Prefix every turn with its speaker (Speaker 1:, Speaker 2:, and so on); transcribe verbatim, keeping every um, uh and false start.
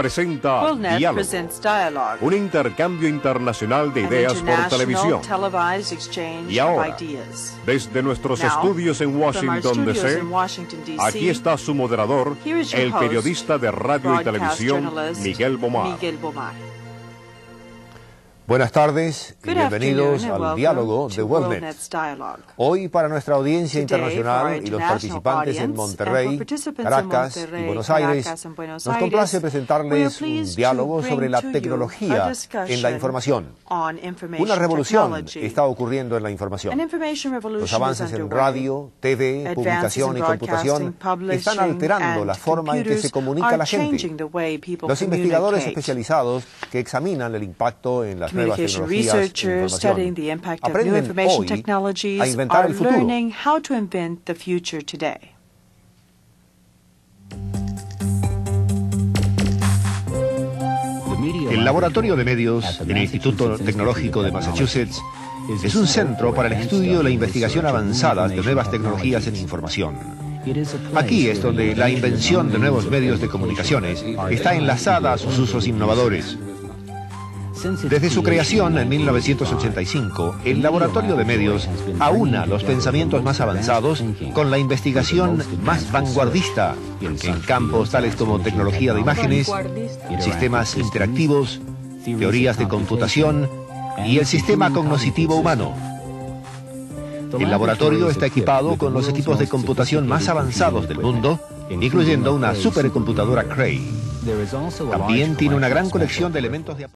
Speaker 1: presenta
Speaker 2: WorldNet
Speaker 1: Diálogo,
Speaker 2: presents Dialogue,
Speaker 1: un intercambio internacional de
Speaker 2: an
Speaker 1: ideas por
Speaker 2: international
Speaker 1: televisión.
Speaker 2: televised exchange
Speaker 1: Y ahora,
Speaker 2: of ideas.
Speaker 1: desde nuestros
Speaker 2: Now,
Speaker 1: estudios en
Speaker 2: from our
Speaker 1: Washington, D
Speaker 2: studios
Speaker 1: C,
Speaker 2: in Washington, D C,
Speaker 1: aquí está su moderador,
Speaker 2: here is your
Speaker 1: el
Speaker 2: host,
Speaker 1: periodista de radio y
Speaker 2: broadcast
Speaker 1: televisión,
Speaker 2: journalist,
Speaker 1: Miguel Bomar.
Speaker 2: Miguel Bomar.
Speaker 3: Buenas tardes y
Speaker 2: Good
Speaker 3: bienvenidos
Speaker 2: afternoon and
Speaker 3: al
Speaker 2: welcome
Speaker 3: diálogo
Speaker 2: to
Speaker 3: de WorldNet.
Speaker 2: WorldNet's Dialogue.
Speaker 3: Hoy para nuestra audiencia
Speaker 2: Today, for our
Speaker 3: internacional y los
Speaker 2: international
Speaker 3: participantes en
Speaker 2: audience
Speaker 3: Monterrey,
Speaker 2: and for participants in
Speaker 3: Caracas
Speaker 2: Monterrey,
Speaker 3: y Buenos
Speaker 2: Caracas
Speaker 3: Aires,
Speaker 2: and Buenos
Speaker 3: nos
Speaker 2: Aires,
Speaker 3: complace
Speaker 2: we are
Speaker 3: presentarles un
Speaker 2: pleased to
Speaker 3: diálogo
Speaker 2: bring
Speaker 3: sobre la
Speaker 2: to you
Speaker 3: tecnología
Speaker 2: a discussion
Speaker 3: en la información.
Speaker 2: on information
Speaker 3: Una revolución
Speaker 2: technology.
Speaker 3: está ocurriendo en la información.
Speaker 2: An information revolution
Speaker 3: Los avances
Speaker 2: is
Speaker 3: en
Speaker 2: underway.
Speaker 3: radio, T V,
Speaker 2: Advances
Speaker 3: publicación
Speaker 2: in
Speaker 3: y computación
Speaker 2: broadcasting,
Speaker 3: están alterando
Speaker 2: publishing,
Speaker 3: la forma en que se
Speaker 2: and
Speaker 3: comunica
Speaker 2: computers
Speaker 3: la
Speaker 2: are
Speaker 3: gente.
Speaker 2: changing the way people
Speaker 3: Los investigadores
Speaker 2: communicate.
Speaker 3: especializados que examinan el impacto en las nuevas
Speaker 2: Communication
Speaker 3: tecnologías en
Speaker 2: researchers
Speaker 3: información
Speaker 2: studying the impact of new
Speaker 3: aprenden
Speaker 2: information
Speaker 3: hoy
Speaker 2: technologies
Speaker 3: a inventar
Speaker 2: are
Speaker 3: el futuro.
Speaker 2: learning how to invent the future today.
Speaker 4: El Laboratorio de Medios del Instituto Tecnológico de Massachusetts es un centro para el estudio y la investigación avanzada de nuevas tecnologías en información. Aquí es donde la invención de nuevos medios de comunicaciones está enlazada a sus usos innovadores. Desde su creación en mil novecientos ochenta y cinco, el Laboratorio de Medios aúna los pensamientos más avanzados con la investigación más vanguardista en campos tales como tecnología de imágenes, sistemas interactivos, teorías de computación y el sistema cognoscitivo humano. El laboratorio está equipado con los equipos de computación más avanzados del mundo, incluyendo una supercomputadora Cray. También tiene una gran colección de elementos de